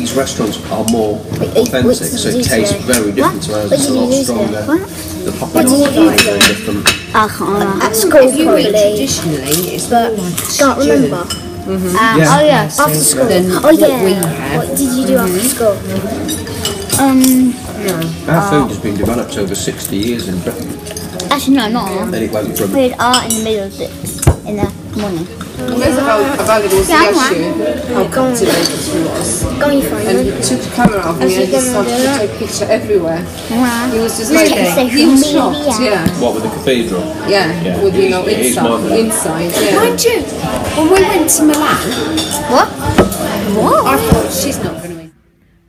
these restaurants are more authentic, so it tastes very different to ours. It's a lot stronger. The popping off is very different. I can't remember. At school, probably. Traditionally, it's more like a stew. Can't remember. Yeah. Oh yeah, after school. Oh yeah. What did you do after school? Our food has been developed over 60 years in Britain. Actually, no, not all. Then it went from... We had art in the middle of it in the morning. There's a valuable issue how captivated he was. Go on your phone. And he took the camera off me and he started to take pictures everywhere. He was just like, he was shocked, yeah. What, with the cathedral? Yeah, with, you know, inside, yeah. Mind you, when we went to Milan, What? I thought she's not going to win.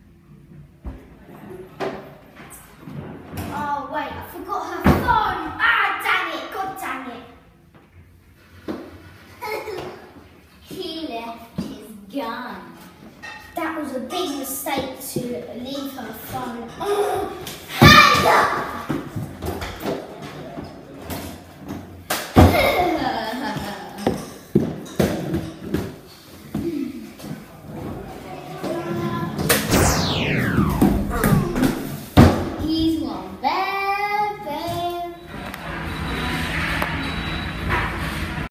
Oh wait, I forgot her phone. Ah, dang it! God dang it! He left his gun. That was a big mistake to leave her phone. Hand up!